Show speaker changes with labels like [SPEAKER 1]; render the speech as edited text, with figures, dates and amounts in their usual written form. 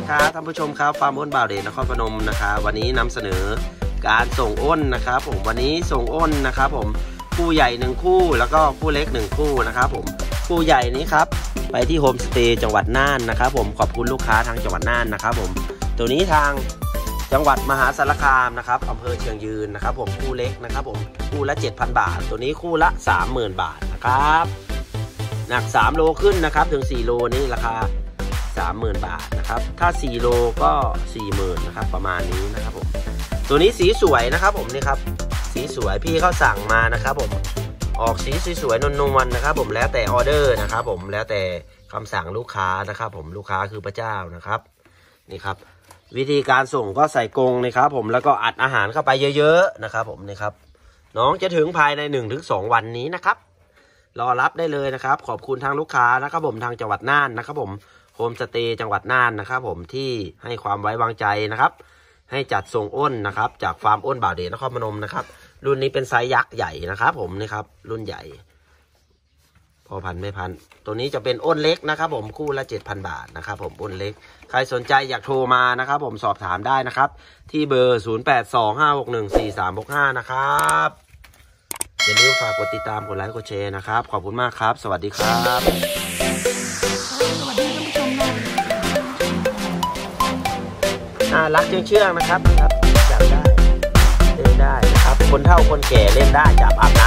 [SPEAKER 1] ครับท่านผู้ชมครับฟาร์มอ้นบ่าวเดชนครพนมนะครับวันนี้นำเสนอการส่งอ้นนะครับผมวันนี้ส่งอ้นนะครับผมคู่ใหญ่1คู่แล้วก็คู่เล็ก1คู่นะครับผมคู่ใหญ่นี้ครับไปที่โฮมสเตย์จังหวัดน่านนะครับผมขอบคุณลูกค้าทางจังหวัดน่านนะครับผมตัวนี้ทางจังหวัดมหาสารคามนะครับอำเภอเชียงยืนนะครับผมคู่เล็กนะครับผมคู่ละ 7,000 บาทตัวนี้คู่ละ 30,000 บาทนะครับหนัก3โลขึ้นนะครับถึง4โลนี้ราคา30,000 บาทนะครับถ้า4โลก็ 40,000 นะครับประมาณนี้นะครับผมตัวนี้สีสวยนะครับผมนี่ครับสีสวยพี่เขาสั่งมานะครับผมออกสีสวยๆนวลๆนะครับผมแล้วแต่ออเดอร์นะครับผมแล้วแต่คำสั่งลูกค้านะครับผมลูกค้าคือพระเจ้านะครับนี่ครับวิธีการส่งก็ใส่กรงนะครับผมแล้วก็อัดอาหารเข้าไปเยอะๆนะครับผมนี่ครับน้องจะถึงภายใน 1-2 วันนี้นะครับรอรับได้เลยนะครับขอบคุณทางลูกค้านะครับผมทางจังหวัดน่านนะครับผมโฮมสเตย์จังหวัดน่านนะครับผมที่ให้ความไว้วางใจนะครับให้จัดส่งอ้นนะครับจากฟาร์มอ้นบ่าวเดชนครพนมนะครับรุ่นนี้เป็นไซส์ยักษ์ใหญ่นะครับผมนี่ครับรุ่นใหญ่พอพันไม่พันตัวนี้จะเป็นอ้นเล็กนะครับผมคู่ละ 7,000 บาทนะครับผมอ้นเล็กใครสนใจอยากโทรมานะครับผมสอบถามได้นะครับที่เบอร์ 0825614365 นะครับอย่าลืมฝากกดติดตามกดไลค์กดแชร์นะครับขอบคุณมากครับสวัสดีครับรักเชื่องๆนะครับจับได้เล่นได้นะครับคนเฒ่าคนแก่เล่นได้จับอาบน้ำ